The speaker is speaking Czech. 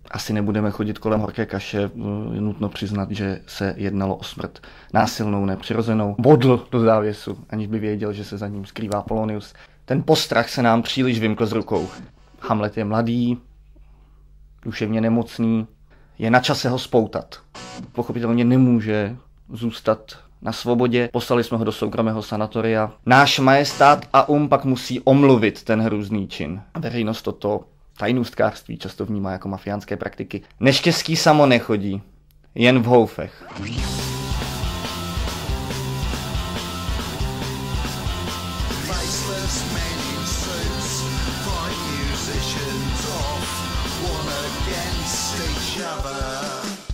asi nebudeme chodit kolem horké kaše, je nutno přiznat, že se jednalo o smrt násilnou, nepřirozenou. Bodl do závěsu, aniž by věděl, že se za ním skrývá Polonius. Ten postrach se nám příliš vymkl z rukou. Hamlet je mladý, duševně nemocný, je na čase ho spoutat. Pochopitelně nemůže zůstat na svobodě, poslali jsme ho do soukromého sanatoria. Náš majestát a pak musí omluvit ten hrůzný čin. Veřejnost toto tajnůstkářství často vnímá jako mafiánské praktiky. Neštěstí samo nechodí, jen v houfech. One against each other.